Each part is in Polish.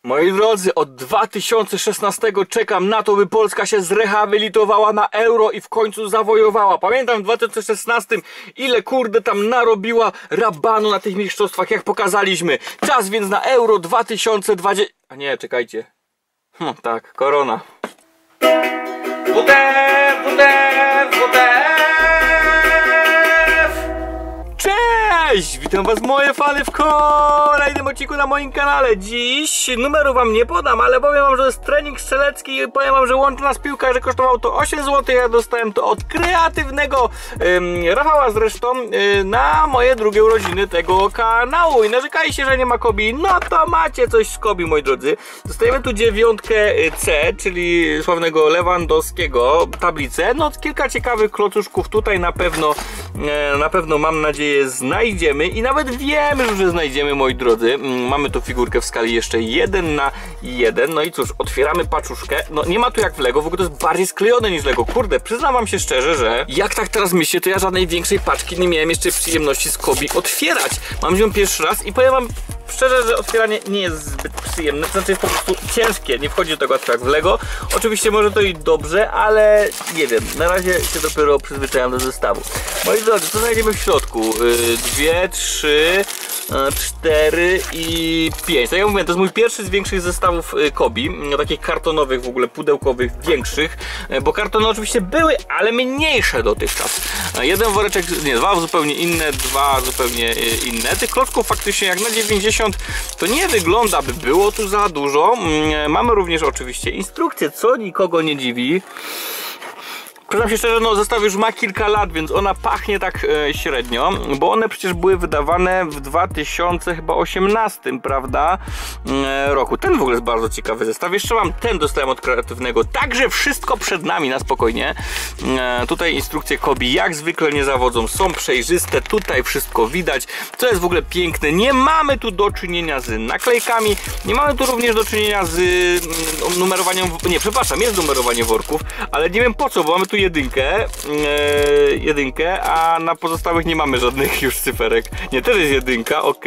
Moi drodzy, od 2016 czekam na to, by Polska się zrehabilitowała na euro i w końcu zawojowała. Pamiętam w 2016 ile kurde tam narobiła rabanu na tych mistrzostwach, jak pokazaliśmy. Czas więc na euro 2020... A nie, czekajcie. Tak, korona. Cześć! Witam was moje fany w kolejnym odcinku na moim kanale. Dziś numeru wam nie podam, ale powiem wam, że to jest trening strzelecki i powiem wam, że łączy nas piłka, że kosztowało to 8 zł. Ja dostałem to od kreatywnego Rafała zresztą na moje drugie urodziny tego kanału. I narzekaliście, że nie ma Kobi, no to macie coś z Kobi, moi drodzy. Dostajemy tu 9 C, czyli sławnego Lewandowskiego, tablicę. No kilka ciekawych klocuszków tutaj na pewno mam nadzieję znajdziemy i nawet wiemy, że znajdziemy, moi drodzy. Mamy tu figurkę w skali jeszcze 1:1. No i cóż, otwieramy paczuszkę. No nie ma tu jak w Lego, w ogóle to jest bardziej sklejone niż Lego. Kurde, przyznam wam się szczerze, że jak tak teraz myślę, to ja żadnej większej paczki nie miałem jeszcze przyjemności z Kobi otwierać. Mam ją pierwszy raz i powiem wam szczerze, że otwieranie nie jest zbyt przyjemne, to znaczy jest po prostu ciężkie, nie wchodzi do tego jak w Lego. Oczywiście może to i dobrze, ale nie wiem, na razie się dopiero przyzwyczajam do zestawu. Moi drodzy, co znajdziemy w środku? 2, 3, 4 i 5. Tak jak mówiłem, to jest mój pierwszy z większych zestawów Kobi, takich kartonowych, w ogóle pudełkowych, większych, bo kartony oczywiście były, ale mniejsze dotychczas. Jeden woreczek, nie, dwa zupełnie inne, dwa zupełnie inne. Tych klocków faktycznie jak na 90 to nie wygląda, by było tu za dużo. Mamy również oczywiście instrukcję, co nikogo nie dziwi. Przyznam się szczerze, no zestaw już ma kilka lat, więc ona pachnie tak średnio, bo one przecież były wydawane w 2018, prawda, roku. Ten w ogóle jest bardzo ciekawy zestaw. Jeszcze mam ten, dostałem od kreatywnego, także wszystko przed nami na spokojnie. Tutaj instrukcje Kobi jak zwykle nie zawodzą, są przejrzyste, tutaj wszystko widać, co jest w ogóle piękne. Nie mamy tu do czynienia z naklejkami, nie mamy tu również do czynienia z numerowaniem, nie, przepraszam, jest numerowanie worków, ale nie wiem po co, bo mamy tu jedynkę, a na pozostałych nie mamy żadnych już cyferek. Nie, też jest jedynka, ok,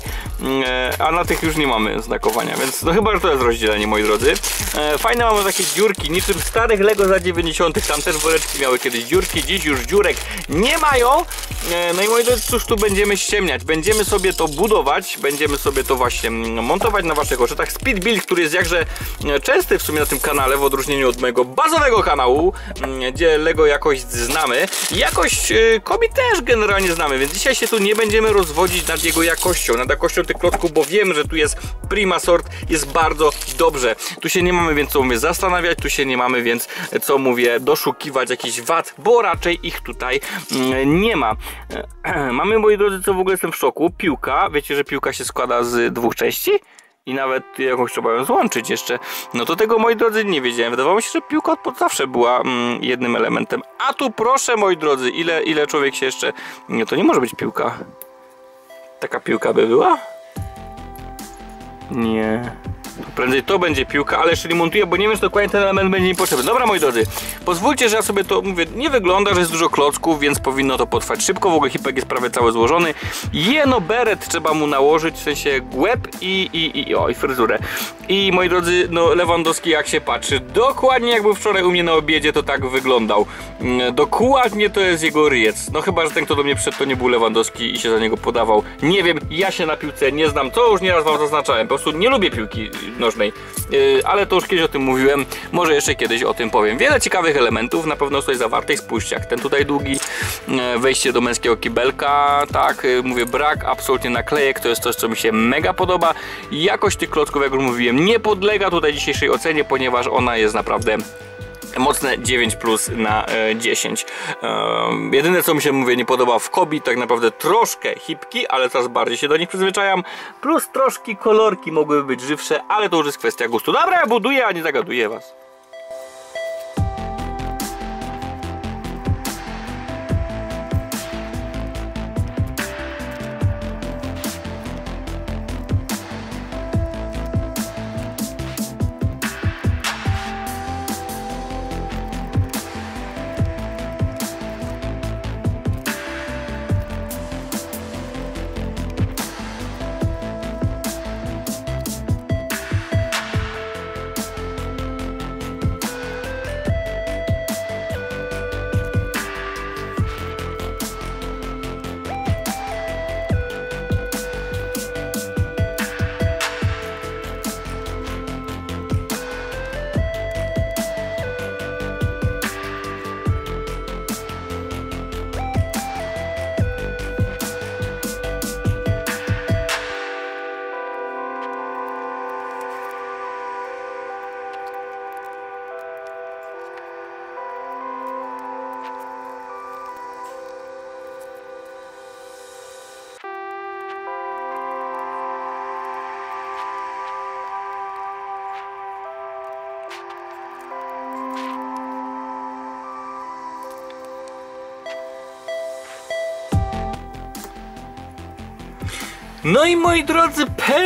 a na tych już nie mamy znakowania, więc no chyba, że to jest rozdzielenie, moi drodzy. Fajne mamy takie dziurki, niczym starych Lego za 90. Tam też woreczki miały kiedyś dziurki, dziś już dziurek nie mają. No i moi drodzy, cóż tu będziemy ściemniać? Będziemy sobie to budować, będziemy sobie to właśnie montować na waszych oczach. Speed Build, który jest jakże częsty w sumie na tym kanale, w odróżnieniu od mojego bazowego kanału, gdzie Lego jakość znamy. Jakość Kobi też generalnie znamy, więc dzisiaj się tu nie będziemy rozwodzić nad jego jakością, nad jakością tych klocków, bo wiem, że tu jest prima sort, jest bardzo dobrze. Tu się nie mamy więc co mówię zastanawiać, tu się nie mamy więc co mówię doszukiwać jakichś wad, bo raczej ich tutaj nie ma. Mamy, moi drodzy, co w ogóle jestem w szoku, piłka. Wiecie, że piłka się składa z 2 części? I nawet jakąś trzeba ją złączyć jeszcze. No to tego, moi drodzy, nie wiedziałem. Wydawało mi się, że piłka od zawsze była jednym elementem. A tu proszę, moi drodzy, ile człowiek się jeszcze... Nie, to nie może być piłka. Taka piłka by była? Nie. Prędzej to będzie piłka, ale jeszcze nie montuję, bo nie wiem, czy dokładnie ten element będzie mi potrzebny. Dobra, moi drodzy, pozwólcie, że ja sobie to mówię, nie wygląda, że jest dużo klocków, więc powinno to potrwać szybko. W ogóle hipek jest prawie cały złożony. Jeno beret trzeba mu nałożyć, w sensie łeb i fryzurę. I moi drodzy, no Lewandowski jak się patrzy, dokładnie jak był wczoraj u mnie na obiedzie, to tak wyglądał. Dokładnie to jest jego ryjec. No chyba, że ten, kto do mnie przyszedł, to nie był Lewandowski i się za niego podawał. Nie wiem, ja się na piłce nie znam, to już nieraz wam zaznaczałem. Po prostu nie lubię piłki nożnej, ale to już kiedyś o tym mówiłem, może jeszcze kiedyś o tym powiem. Wiele ciekawych elementów na pewno tutaj zawartych, spójrzcie, jak ten tutaj długi, wejście do męskiego kibelka, tak, mówię, brak absolutnie naklejek, to jest coś, co mi się mega podoba. Jakość tych klocków, jak już mówiłem, nie podlega tutaj dzisiejszej ocenie, ponieważ ona jest naprawdę mocne 9+ na 10. Jedyne, co mi się, mówię, nie podoba w Kobi, tak naprawdę troszkę hipki, ale coraz bardziej się do nich przyzwyczajam, plus troszkę kolorki mogłyby być żywsze, ale to już jest kwestia gustu. Dobra, ja buduję, a nie zagaduję was. No i moi drodzy,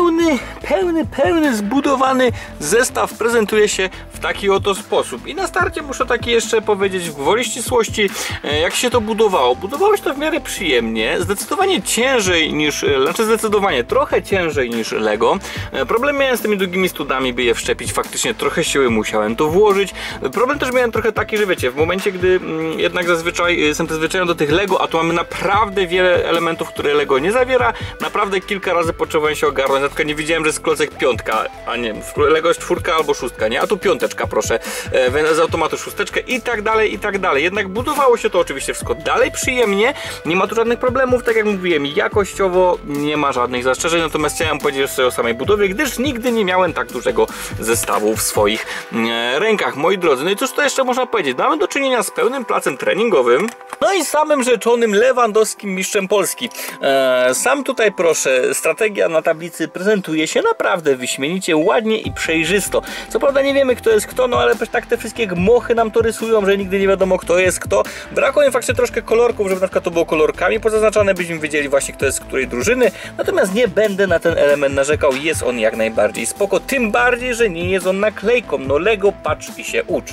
pełny zbudowany zestaw prezentuje się w taki oto sposób. I na starcie muszę taki jeszcze powiedzieć w gwoli ścisłości, jak się to budowało. Budowało się to w miarę przyjemnie, zdecydowanie ciężej niż, zdecydowanie trochę ciężej niż Lego. Problem miałem z tymi długimi studami, by je wszczepić, faktycznie trochę siły musiałem to włożyć. Problem też miałem trochę taki, że wiecie, w momencie, gdy jednak zazwyczaj jestem przyzwyczajony do tych Lego, a tu mamy naprawdę wiele elementów, które Lego nie zawiera, naprawdę kilka razy potrzebowałem się ogarnąć, na przykład nie wiedziałem, że jest klocek 5, a nie, Lego jest 4 albo 6, nie? A tu 5, proszę, z automatu 6 i tak dalej, i tak dalej. Jednak budowało się to oczywiście wszystko dalej przyjemnie, nie ma tu żadnych problemów, tak jak mówiłem, jakościowo nie ma żadnych zastrzeżeń, natomiast chciałem powiedzieć sobie o samej budowie, gdyż nigdy nie miałem tak dużego zestawu w swoich rękach, moi drodzy. No i cóż to jeszcze można powiedzieć? Mamy do czynienia z pełnym placem treningowym, no i samym rzeczonym Lewandowskim mistrzem Polski. Sam tutaj proszę, strategia na tablicy prezentuje się naprawdę wyśmienicie, ładnie i przejrzysto. Co prawda nie wiemy, kto jest kto, no ale tak te wszystkie gmochy nam to rysują, że nigdy nie wiadomo, kto jest kto. Brakuje faktycznie troszkę kolorków, żeby na przykład to było kolorkami pozaznaczane, byśmy wiedzieli właśnie, kto jest z której drużyny. Natomiast nie będę na ten element narzekał, jest on jak najbardziej spoko, tym bardziej, że nie jest on naklejką. No Lego, patrz i się ucz.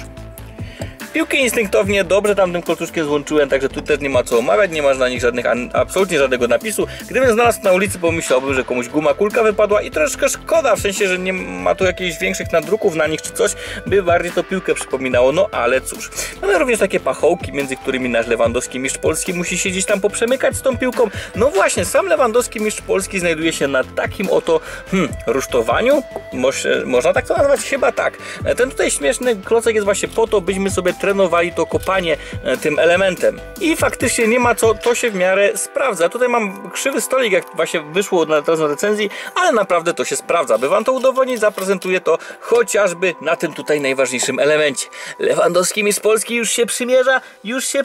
Piłki instynktownie dobrze tamtym klocuszkiem złączyłem, także tu też nie ma co omawiać, nie ma na nich żadnych, absolutnie żadnego napisu. Gdybym znalazł na ulicy, pomyślałbym, że komuś guma kulka wypadła i troszkę szkoda, w sensie, że nie ma tu jakichś większych nadruków na nich czy coś, by bardziej to piłkę przypominało, no ale cóż. Mamy również takie pachołki, między którymi nasz Lewandowski mistrz Polski musi siedzieć tam poprzemykać z tą piłką. No właśnie, sam Lewandowski mistrz Polski znajduje się na takim oto rusztowaniu, można tak to nazwać? Chyba tak. Ten tutaj śmieszny klocek jest właśnie po to, byśmy sobie trenowali to kopanie tym elementem. I faktycznie nie ma co, to się w miarę sprawdza. Tutaj mam krzywy stolik, jak właśnie wyszło na recenzji, ale naprawdę to się sprawdza. By wam to udowodnić, zaprezentuję to chociażby na tym tutaj najważniejszym elemencie. Lewandowski mistrz Polski już się przymierza i... Już się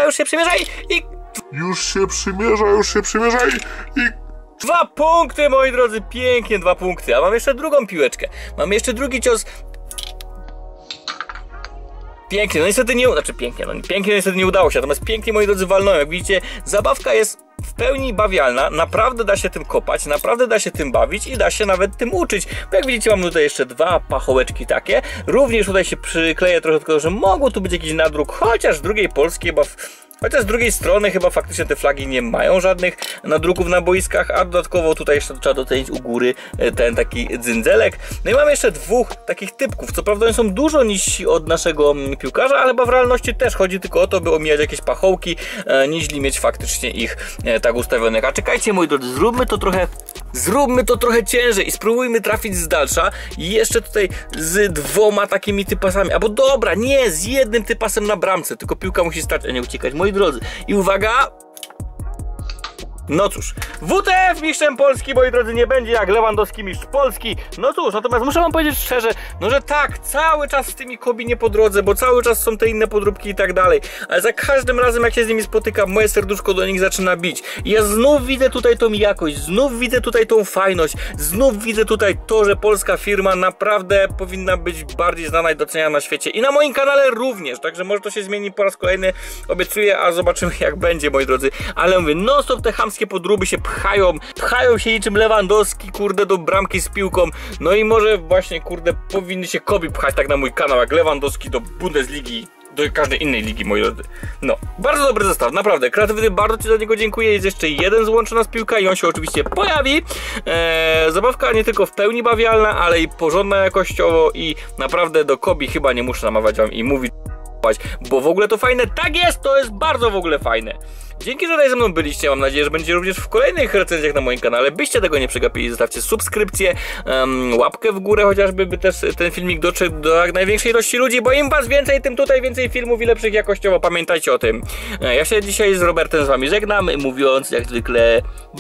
przymierza i... 2 punkty, moi drodzy, pięknie 2 punkty. A mam jeszcze drugą piłeczkę. Mam jeszcze drugi cios. Pięknie, no niestety nie, pięknie niestety nie udało się, natomiast pięknie, moi drodzy, walnąłem. Jak widzicie, zabawka jest w pełni bawialna, naprawdę da się tym kopać, naprawdę da się tym bawić i da się nawet tym uczyć, bo jak widzicie, mam tutaj jeszcze 2 pachołeczki takie, również tutaj się przykleję trochę tylko, że mogło tu być jakiś nadruk, chociaż z drugiej Polski chyba chociaż z drugiej strony chyba faktycznie te flagi nie mają żadnych nadruków na boiskach, a dodatkowo tutaj jeszcze trzeba docenić u góry ten taki dzyndzelek. No i mamy jeszcze 2 takich typków, co prawda oni są dużo niżsi od naszego piłkarza, ale chyba w realności też chodzi tylko o to, by omijać jakieś pachołki, niźli mieć faktycznie ich tak ustawionych. A czekajcie, moi drodzy, zróbmy to trochę ciężej i spróbujmy trafić z dalsza i jeszcze tutaj z 2 takimi typasami, albo dobra, nie, z 1 typasem na bramce, tylko piłka musi stać, a nie uciekać, moi drodzy. I uwaga! No cóż, WTF mistrzem Polski, moi drodzy, nie będzie jak Lewandowski mistrz Polski. No cóż, natomiast muszę wam powiedzieć szczerze, no że tak, cały czas z tymi Kobi nie po drodze, bo cały czas są te inne podróbki i tak dalej. Ale za każdym razem, jak się z nimi spotykam, moje serduszko do nich zaczyna bić. I ja znów widzę tutaj tą jakość, znów widzę tutaj tą fajność, znów widzę tutaj to, że polska firma naprawdę powinna być bardziej znana i doceniana na świecie. I na moim kanale również, także może to się zmieni po raz kolejny, obiecuję, a zobaczymy jak będzie, moi drodzy. Ale mówię, non stop te chamskie podróby się pchają się niczym Lewandowski, kurde, do bramki z piłką. No i może właśnie, kurde, powinny się Kobi pchać tak na mój kanał, jak Lewandowski do Bundesligi, do każdej innej ligi, moi drodzy. No, bardzo dobry zestaw, naprawdę. Kreatywny, bardzo ci za niego dziękuję. Jest jeszcze jeden złączy nas piłka i on się oczywiście pojawi. Zabawka nie tylko w pełni bawialna, ale i porządna jakościowo i naprawdę do Kobi chyba nie muszę namawiać wam i mówić, bo w ogóle to fajne. Tak jest, to jest bardzo w ogóle fajne. Dzięki, że tutaj ze mną byliście, mam nadzieję, że będziecie również w kolejnych recenzjach na moim kanale. Byście tego nie przegapili, zostawcie subskrypcję, łapkę w górę chociażby, by też ten filmik doszedł do jak największej ilości ludzi, bo im was więcej, tym tutaj więcej filmów i lepszych jakościowo, pamiętajcie o tym. Ja się dzisiaj z Robertem z wami żegnam, mówiąc jak zwykle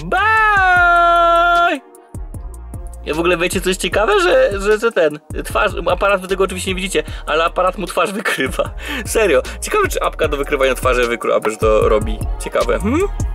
bye! Ja w ogóle wiecie coś ciekawe, że ten aparat, wy tego oczywiście nie widzicie, ale aparat mu twarz wykrywa. Serio. Ciekawe, czy apka do wykrywania twarzy że to robi. Ciekawe.